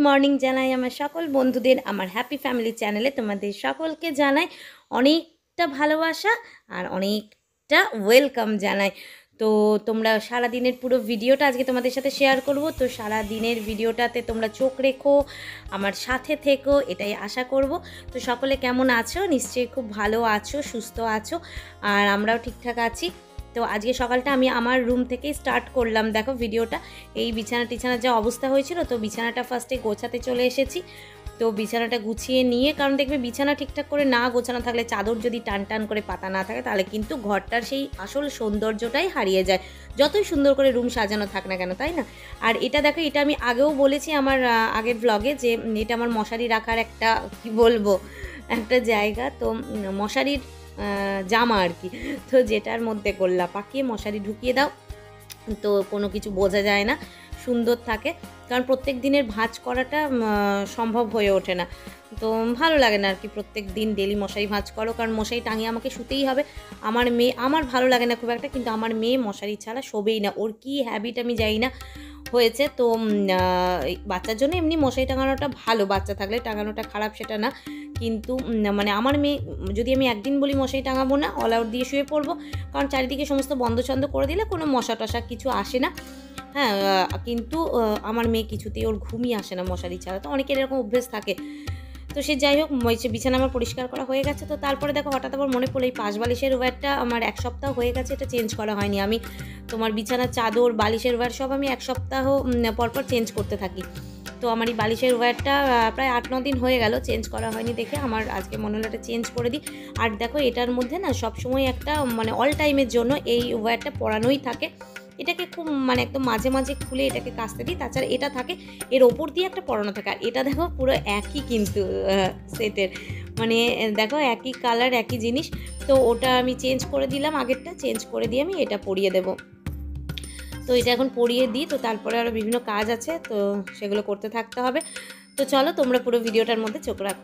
Morning জানাই আমার সকল বন্ধুদের আমার হ্যাপি ফ্যামিলি চ্যানেলে তোমাদের সকলকে জানাই অনেকটা ভালোবাসা আর অনেকটা ওয়েলকাম জানাই। তো তোমরা সারা দিনের পুরো ভিডিওটা আজকে তোমাদের সাথে শেয়ার করব। তো সারা দিনের ভিডিওটাতে তোমরা চোখ রেখো, আমার সাথে থেকো, এটাই আশা করব। তো সকলে কেমন আছো? নিশ্চয়ই খুব ভালো আছো, সুস্থ আছো, আর আমরাও ঠিকঠাক আছি। তো আজকে সকালটা আমি আমার রুম থেকেই স্টার্ট করলাম। দেখো ভিডিওটা, এই বিছানার যা অবস্থা হয়েছিল, তো বিছানাটা ফার্স্টে গোছাতে চলে এসেছি। তো বিছানাটা গুছিয়ে নিয়ে, কারণ দেখবে বিছানা ঠিকঠাক করে না গোছানো থাকলে, চাদর যদি টান টান করে পাতা না থাকে, তাহলে কিন্তু ঘরটার সেই আসল সৌন্দর্যটাই হারিয়ে যায়, যতই সুন্দর করে রুম সাজানো থাক না কেন, তাই না? আর এটা দেখো, এটা আমি আগেও বলেছি আমার আগের ব্লগে, যে এটা আমার মশারি রাখার একটা কি বলবো একটা জায়গা। তো মশারির জামা আর কি, তো যেটার মধ্যে গোল্লা পাকিয়ে মশারি ঢুকিয়ে দাও, তো কোনো কিছু বোঝা যায় না, সুন্দর থাকে। কারণ প্রত্যেক দিনের ভাঁজ করাটা সম্ভব হয়ে ওঠে না, তো ভালো লাগে না আর কি প্রত্যেক দিন ডেলি মশারি ভাঁজ করো, কারণ মশারি টাঙিয়ে আমাকে শুতেই হবে। আমার ভালো লাগে না খুব একটা, কিন্তু আমার মেয়ে মশারি ছাড়া শোবেই না, ওর কী হ্যাবিট আমি জানি না হয়েছে। তো বাচ্চার জন্য এমনি মশারি টাঙানোটা ভালো, বাচ্চা থাকলে টাঙানোটা খারাপ সেটা না, কিন্তু মানে আমার মেয়ে, যদি আমি একদিন বলি মশারি টাঙাবো না, অল আউট দিয়ে শুয়ে পড়বো, কারণ চারিদিকে সমস্ত বন্ধ ছন্দ করে দিলে কোনো মশা টশা কিছু আসে না। হ্যাঁ, কিন্তু আমার মেয়ে কিছুতেই, ওর ঘুমই আসে না মশারি ছাড়া। তো অনেকের এরকম অভ্যেস থাকে। তো সে যাই হোক, বিছানা আমার পরিষ্কার করা হয়ে গেছে। তো তারপরে দেখো হঠাৎ আবার মনে পড়লো, এই পাশ বালিশের ওয়্যারটা আমার 1 সপ্তাহ হয়ে গেছে, এটা চেঞ্জ করা হয়নি। আমি তোমার বিছানার চাদর, বালিশের ওয়্যার সব আমি 1 সপ্তাহ পরপর চেঞ্জ করতে থাকি। তো আমার এই বালিশের ওয়্যারটা প্রায় 8-9 দিন হয়ে গেল চেঞ্জ করা হয়নি দেখে আমার আজকে মনে হলো এটা চেঞ্জ করে দিই। আর দেখো এটার মধ্যে না সবসময় একটা মানে অল টাইমের জন্য এই ওয়্যারটা পরানোই থাকে। এটাকে খুব মানে একদম মাঝে মাঝে খুলে এটাকে কাচতে দিই, তাছাড়া এটা থাকে, এর ওপর দিয়ে একটা পরানো থাকে। আর এটা দেখো পুরো একই কিন্তু সেটের, মানে দেখো একই কালার একই জিনিস। তো ওটা আমি চেঞ্জ করে দিলাম, আগেরটা চেঞ্জ করে দিয়ে আমি এটা পরিয়ে দেবো। তো এটা এখন পরিয়ে দিই, তো তারপরে আরও বিভিন্ন কাজ আছে, তো সেগুলো করতে থাকতে হবে। তো চলো তোমরা পুরো ভিডিওটার মধ্যে চোখ রাখো।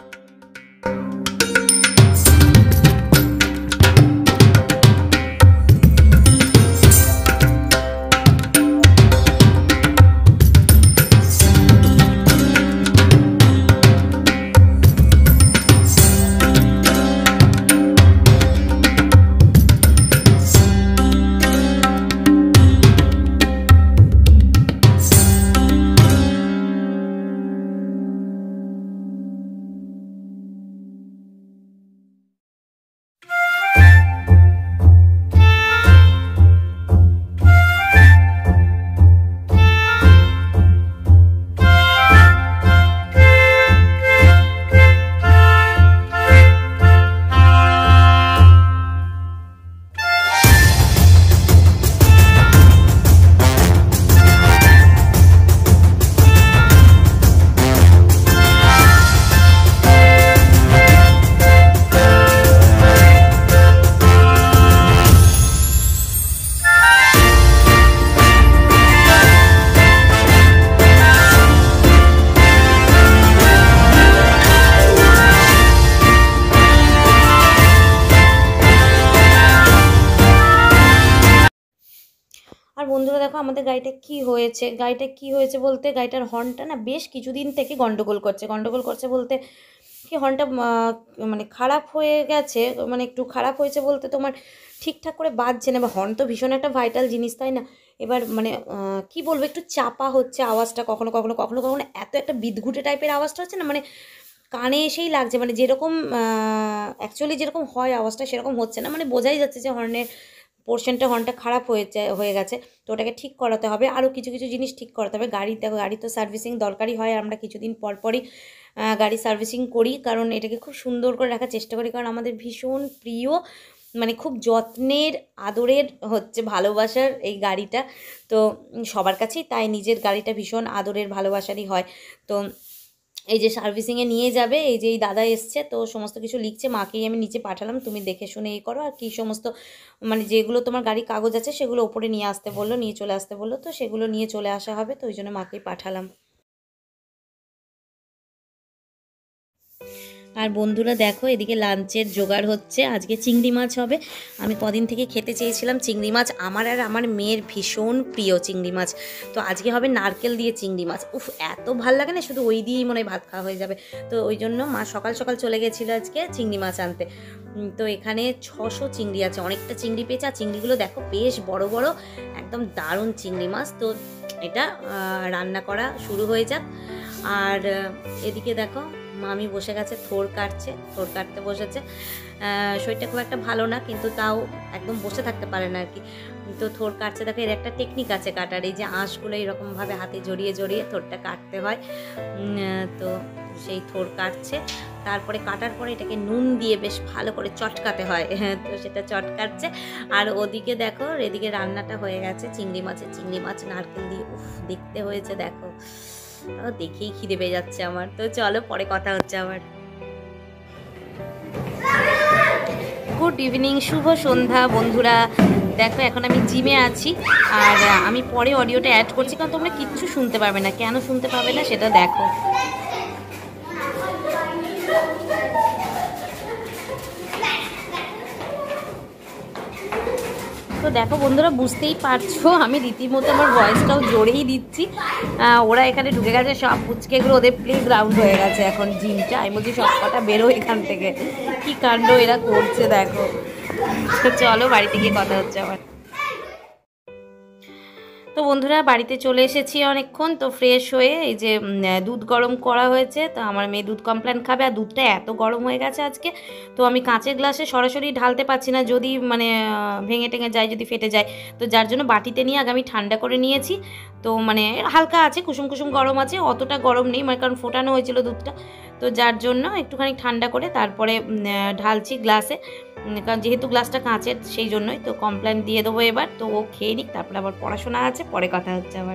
আর বন্ধুরা দেখো আমাদের গাড়িটা কি হয়েছে বলতে, গাড়িটার হর্নটা না বেশ কিছুদিন থেকে গন্ডগোল করছে বলতে কি, হর্নটা মানে খারাপ হয়ে গেছে, মানে একটু খারাপ হয়েছে বলতে তোমার ঠিকঠাক করে বাজছে না। বা হর্ন তো ভীষণ একটা ভাইটাল জিনিস, তাই না? এবার মানে কি বলবো, একটু চাপা হচ্ছে আওয়াজটা, কখনো কখনো এত একটা বিদঘুটে টাইপের আওয়াজটা হচ্ছে না, মানে কানে এসেই লাগছে, মানে যেরকম অ্যাকচুয়ালি যেরকম হয় আওয়াজটা সেরকম হচ্ছে না, মানে বোঝাই যাচ্ছে যে হর্নটা খারাপ হয়ে গেছে। তো ওটাকে ঠিক করাতে হবে, আরও কিছু কিছু জিনিস ঠিক করাতে হবে। গাড়ি তো সার্ভিসিং দরকারই হয়, আমরা কিছুদিন পরপরই গাড়ি সার্ভিসিং করি, কারণ এটাকে খুব সুন্দর করে রাখার চেষ্টা করি, কারণ আমাদের ভীষণ প্রিয়, মানে খুব যত্নের আদরের হচ্ছে ভালোবাসার এই গাড়িটা। তো সবার কাছেই তাই, নিজের গাড়িটা ভীষণ আদরের ভালোবাসারই হয়। তো এই যে সার্ভিসিংয়ে নিয়ে যাবে, এই যে এই দাদা এসছে, তো সমস্ত কিছু লিখছে, মাকেই আমি নিচে পাঠালাম, তুমি দেখে শুনে এই করো। আর কি সমস্ত মানে যেগুলো তোমার গাড়ি কাগজ আছে সেগুলো ওপরে নিয়ে চলে আসতে বললো, তো সেগুলো নিয়ে চলে আসা হবে, তো ওই জন্য মাকেই পাঠালাম। আর বন্ধুরা দেখো এদিকে লাঞ্চের জোগাড় হচ্ছে। আজকে চিংড়ি মাছ হবে। আমি কদিন থেকে খেতে চেয়েছিলাম চিংড়ি মাছ, আমার আর আমার মেয়ের ভীষণ প্রিয় চিংড়ি মাছ। তো আজকে হবে নারকেল দিয়ে চিংড়ি মাছ। উফ, এত ভাল লাগে না, শুধু ওই দিয়েই মনে হয় ভাত খাওয়া হয়ে যাবে। তো ওই জন্য মা সকাল সকাল চলে গেছিলো আজকে চিংড়ি মাছ আনতে। তো এখানে 600 চিংড়ি আছে, অনেকটা চিংড়ি পেয়েছে। আর চিংড়িগুলো দেখো বেশ বড় বড়, একদম দারুণ চিংড়ি মাছ। তো এটা রান্না করা শুরু হয়ে যাক। আর এদিকে দেখো মামি বসে গেছে, থোড় কাটছে, থোড় কাটতে বসেছে। শরীরটা খুব একটা ভালো না, কিন্তু তাও একদম বসে থাকতে পারে না আর কি। তো থোড় কাটছে, দেখো এর একটা টেকনিক আছে কাটার। এই যে আঁশগুলো এরকমভাবে হাতে জড়িয়ে জড়িয়ে থোড়টা কাটতে হয়। তো সেই থোড় কাটছে, তারপরে কাটার পরে এটাকে নুন দিয়ে বেশ ভালো করে চটকাতে হয়। তো সেটা চটকাচ্ছে। আর ওদিকে দেখো এদিকে রান্নাটা হয়ে গেছে চিংড়ি মাছ নারকেল দিয়ে। উফ, দেখতে হয়েছে দেখো, দেখেই খিদে পেয়ে যাচ্ছে আমার। তো চলো পরে কথা হচ্ছে আবার। গুড ইভিনিং, শুভ সন্ধ্যা বন্ধুরা। দেখো এখন আমি জিমে আছি, আর আমি পরে অডিওটা অ্যাড করছি, কারণ তোমরা কিচ্ছু শুনতে পারবে না। কেন শুনতে পাবে না সেটা দেখো। তো দেখো বন্ধুরা, বুঝতেই পারছো আমি রীতিমতো আমার ভয়েসটাও জোরেই দিচ্ছি। ওরা এখানে ঢুকে গেছে সব পুচকেগুলো, ওদের প্লে গ্রাউন্ড হয়ে গেছে এখন জিমটা। আমি বলছি সব কটা বেরো এখান থেকে, কি কাণ্ড এরা করছে দেখো। চলো বাড়িতে গিয়ে কথা হচ্ছে আবার। তো বন্ধুরা বাড়িতে চলে এসেছি অনেকক্ষণ। তো ফ্রেশ হয়ে এই যে দুধ গরম করা হয়েছে। তো আমার মেয়ে দুধ কমপ্লেন খাবে, আর দুধটা এত গরম হয়ে গেছে আজকে। তো আমি কাঁচের গ্লাসে সরাসরি ঢালতে পারছি না, যদি মানে ভেঙে টেঙে যায়, যদি ফেটে যায়। তো যার জন্য বাটিতে নিয়ে আগে আমি ঠান্ডা করে নিয়েছি। তো মানে হালকা আছে, কুসুম কুসুম গরম আছে, অতটা গরম নেই, মানে কারণ ফোটানো হয়েছিল দুধটা। তো যার জন্য একটুখানি ঠান্ডা করে তারপরে ঢালছি গ্লাসে, কারণ যেহেতু গ্লাসটা কাঁচের সেই জন্যই। তো কমপ্লেন দিয়ে দেবো এবার। তো ও খেয়ে নিক, তারপরে আবার পড়াশোনা আছে, পরে কথা হচ্ছে আবার।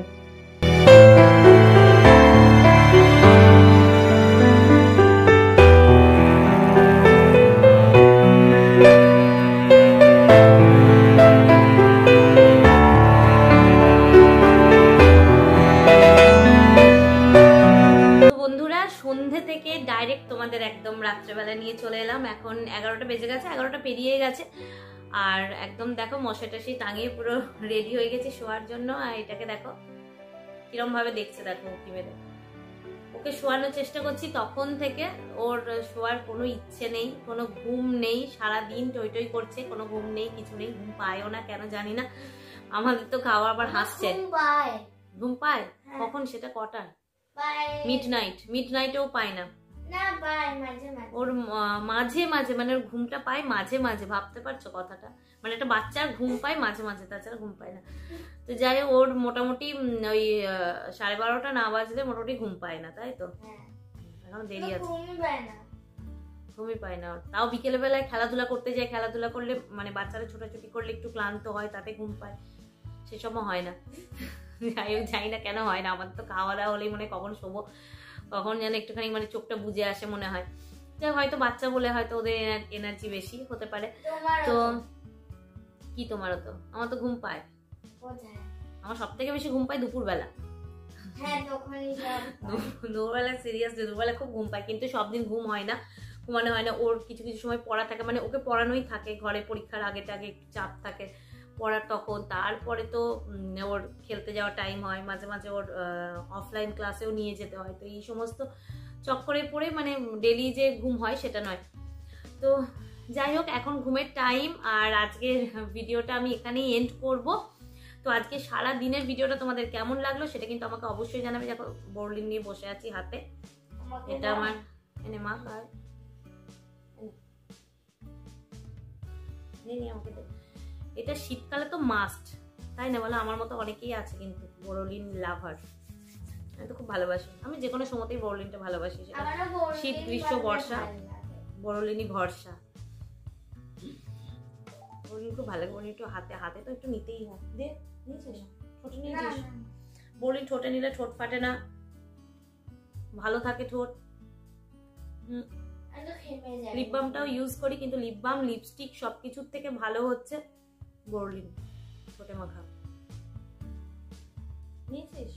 সন্ধে থেকে ডাইরেক্ট তোমাদের একদম রাত্রেবেলা নিয়ে চলে এলাম। এখন 11টা বেজে গেছে, 11টা পেরিয়ে গেছে। আর একদম দেখো মশা টশি টাঙিয়ে পুরো রেডি হয়ে গেছি শোয়ার জন্য। আর এটাকে দেখো কিরম ভাবে দেখছে, দেখো উঁকি মেরে। ওকে শোয়ানোর চেষ্টা করছি তখন থেকে, ওর শোয়ার কোনো ইচ্ছে নেই, কোনো ঘুম নেই, সারাদিন টই টই করছে, কোনো ঘুম নেই, কিছু নেই, ঘুম পায়ও না কেন জানি না। আমাদের তো খাওয়া আবার হাসছে। ঘুম পায় কখন, সেটা কটায়? মিড নাইটেও পায় না, ওর মাঝে মাঝে, মানে ওর ঘুমটা পায় মাঝে মাঝে, ভাবতে পারছো কথাটা? মানে একটা বাচ্চার ঘুম পায় মাঝে মাঝে, তাছাড়া ঘুম পায় না। তো যাই হোক, ওর মোটামুটি ওই 12:30 না বাজলে মোটামুটি ঘুম পায় না, তাই তো? এখন দেরি আছে, ঘুমই পায় না। তাও বিকেলে বেলায় খেলাধুলা করতে যায়, খেলাধুলা করলে মানে বাচ্চারা ছোটাছুটি করলে একটু ক্লান্ত হয়, তাতে ঘুম পায়, সেসবও হয় না। যাই হোক, জানি না কেন হয় না। আমার তো খাওয়া দাওয়া হলেই মনে কখন শোবো, কখন যেন একটুখানি মানে চোখটা বুঝে আসে মনে হয়। যাই হয়তো বাচ্চা বলে হয়তো ওদের এনার্জি বেশি হতে পারে। তো কি তোমারও তো? আমার তো ঘুম পায়, আমার সব থেকে বেশি ঘুম পায় দুপুরবেলা। দুপুরবেলা সিরিয়াসলি দুপুরবেলা খুব ঘুম পায়, কিন্তু সব দিন ঘুম হয় না, ঘুমানো হয় না। ওর কিছু কিছু সময় পড়া থাকে, মানে ওকে পড়ানোই থাকে ঘরে, পরীক্ষার আগে টাগে চাপ থাকে পড়ার তখন। তারপরে তো ওর খেলতে যাওয়ার টাইম হয়, মাঝে মাঝে ওর অফলাইন ক্লাসেও নিয়ে যেতে হয়। তো এই সমস্ত চক্করে পড়ে মানে ডেলি যে ঘুম হয় সেটা নয়। তো যাই হোক, এখন ঘুমের টাইম। আর আজকের ভিডিওটা আমি এখানেই এন্ড করব। তো আজকে সারা দিনের ভিডিওটা তোমাদের কেমন লাগলো সেটা কিন্তু আমাকে অবশ্যই জানাবে। দেখো বোরলিন নিয়ে বসে আছি হাতে, এটা আমার এনে মা খায়, আমাকে এটা শীতকালে তো মাস্ট, তাই না বলো? আমার মতো অনেকেই আছে কিন্তু বোরলিন লাভার। আমি তো খুব ভালোবাসি, আমি যে কোনো সময়তেই বোরলিনটা ভালোবাসি, সেটা শীত গ্রীষ্ম বর্ষা, বোরলিনই ভরসা। বোরলিন খুব ভালো লাগে। বোরলিন একটু হাতে হাতে তো একটু নিতেই হয়। দে, নিয়েছিস? ঠোঁটে নিয়েছিস? বোরলিন ঠোঁটে নিলে ঠোঁট ফাটে না, ভালো থাকে ঠোঁট। লিপ বামটাও ইউজ করি, কিন্তু লিপ বাম লিপস্টিক সবকিছুর থেকে ভালো হচ্ছে বোরলিন ঠোঁটে মাখা। নিয়েছিস?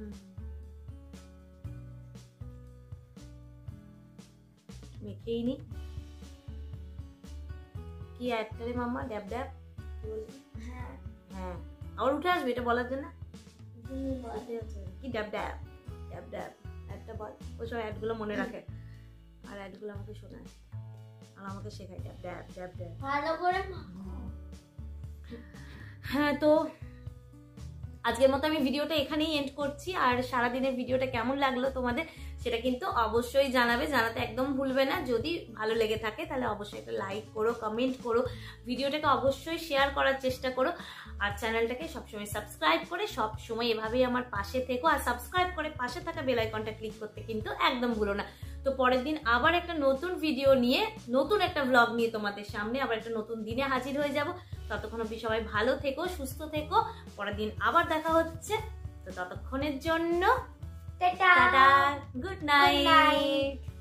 মেখেই নি। কি একটা রে মাম্মা, ড্যাব ড্যাব হ্যাঁ হ্যাঁ আবার উঠে আসবে এটা বলার জন্য। কি ড্যাব ড্যাব ড্যাব ড্যাব একটা বল। ওই সব অ্যাডগুলো মনে রাখে আর অ্যাডগুলো আমাকে শোনায় আর আমাকে শেখায় ড্যাব ড্যাব ড্যাব ড্যাব ভালো করে। হ্যাঁ, তো আজকের মতো আমি ভিডিওটা এখানেই এন্ড করছি। আর সারাদিনের ভিডিওটা কেমন লাগলো তোমাদের সেটা কিন্তু অবশ্যই জানাবে, জানাতে একদম ভুলবে না। যদি ভালো লেগে থাকে তাহলে অবশ্যই একটা লাইক করো, কমেন্ট করো, ভিডিওটাকে অবশ্যই শেয়ার করার চেষ্টা করো। আর চ্যানেলটাকে সবসময় সাবস্ক্রাইব করে সবসময় এভাবেই আমার পাশে থেকো। আর সাবস্ক্রাইব করে পাশে থাকা বেল আইকনটা ক্লিক করতে কিন্তু একদম ভুলো না। তো পরের দিন আবার একটা নতুন ভিডিও নিয়ে, নতুন একটা ব্লগ নিয়ে তোমাদের সামনে আবার একটা নতুন দিনে হাজির হয়ে যাব। ততক্ষণ অবধি সবাই ভালো থেকো, সুস্থ থেকো। পরের দিন আবার দেখা হচ্ছে। তো ততক্ষণের জন্য টাটা, গুড নাইট।